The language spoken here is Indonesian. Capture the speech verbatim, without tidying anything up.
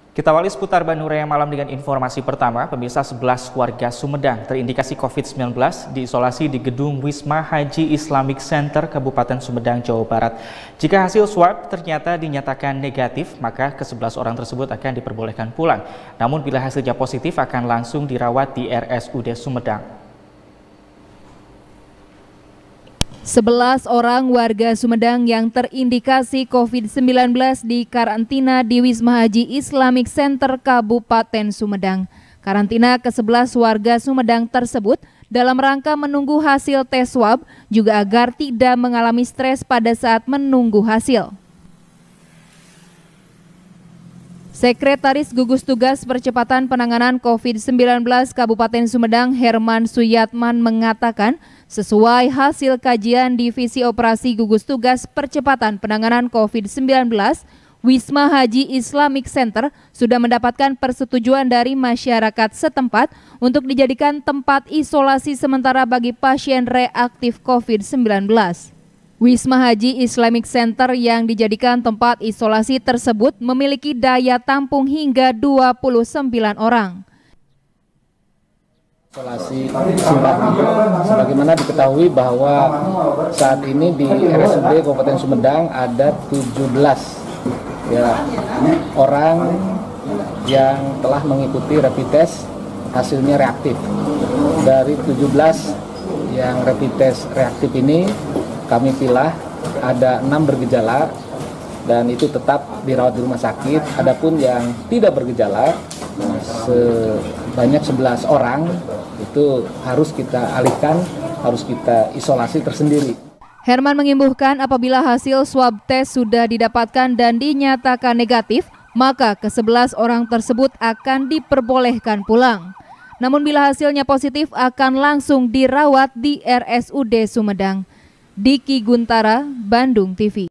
Kita awali seputar Bandung Raya malam dengan informasi pertama. Pemirsa, sebelas warga Sumedang terindikasi covid sembilan belas diisolasi di gedung Wisma Haji Islamic Center Kabupaten Sumedang, Jawa Barat. Jika hasil swab ternyata dinyatakan negatif, maka kesebelas orang tersebut akan diperbolehkan pulang. Namun bila hasilnya positif akan langsung dirawat di R S U D Sumedang. sebelas orang warga Sumedang yang terindikasi covid sembilan belas di karantina di Wisma Haji Islamic Center Kabupaten Sumedang. Karantina ke sebelas warga Sumedang tersebut dalam rangka menunggu hasil tes swab, juga agar tidak mengalami stres pada saat menunggu hasil. Sekretaris Gugus Tugas Percepatan Penanganan covid sembilan belas Kabupaten Sumedang, Herman Suyatman, mengatakan sesuai hasil kajian Divisi Operasi Gugus Tugas Percepatan Penanganan covid sembilan belas, Wisma Haji Islamic Center sudah mendapatkan persetujuan dari masyarakat setempat untuk dijadikan tempat isolasi sementara bagi pasien reaktif covid sembilan belas. Wisma Haji Islamic Center yang dijadikan tempat isolasi tersebut memiliki daya tampung hingga dua puluh sembilan orang. Isolasi simpati, sebagaimana diketahui bahwa saat ini di R S U D Kabupaten Sumedang ada tujuh belas ya, orang yang telah mengikuti rapid test, hasilnya reaktif. Dari tujuh belas yang rapid test reaktif ini, kami pilih ada enam bergejala dan itu tetap dirawat di rumah sakit. Adapun yang tidak bergejala sebanyak sebelas orang itu harus kita alihkan, harus kita isolasi tersendiri. Herman mengimbaukan apabila hasil swab tes sudah didapatkan dan dinyatakan negatif, maka ke sebelas orang tersebut akan diperbolehkan pulang. Namun bila hasilnya positif akan langsung dirawat di R S U D Sumedang. Diki Guntara, Bandung T V.